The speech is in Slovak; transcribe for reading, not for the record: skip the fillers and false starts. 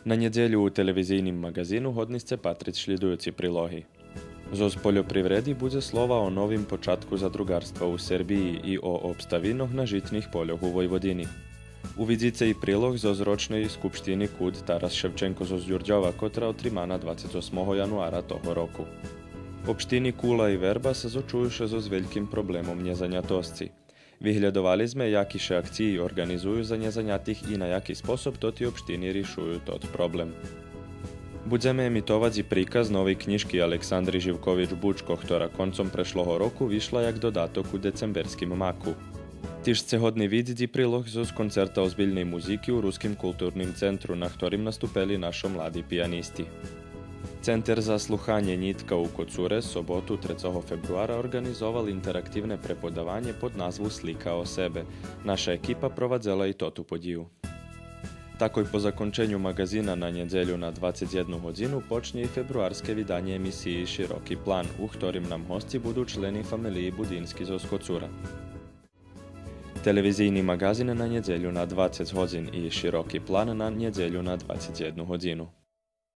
Na nedjeľu u televizijnim magazinu hodni ste patriť šľidujúci prilohy. Zo poljoprivredi bude slova o novim počatku zadrugarstva u Serbiji i o obstavinoh na žitnih poljoh u Vojvodini. Uvidíte i prilog zo zročnej skupštini KUD Taras Ševčenko zo Đurđova, kotra otrimana 28. januara toho roku. Opštini Kula i Verba sa zočujuše zo s veľkým problémom nezanjatosci. Vyhľadovali sme, jakiše akciji organizujú za nezanjatih i na jaký spôsob toti opštini rišujú tot problem. Budeme emitovať i príkaz novej knižky Aleksandry Živković-Bučko, ktorá koncom prešloho roku vyšla jak dodatok u decemberským maku. Tiež ste hodni vidieť i príloh zo koncerta ozbiljnej muziky u Ruskim kultúrnym centru, na ktorým nastúpili našo mladí pianisti. Center za sluhanje Nitka u Kocure sobotu 3. februara organizoval interaktívne prepodavanje pod nazvu Slika o sebe. Naša ekipa provadzela i totu podiju. Takoj po zakončenju magazina na nedjeľu na 21 hodinu počne i februarske vydanje emisiji Široki plan, u ktorim nam hosti budu členi familiji Budinski zo Kocura. Televizijni magazin na nedjeľu na 20 hodin i Široki plan na nedjeľu na 21 hodinu.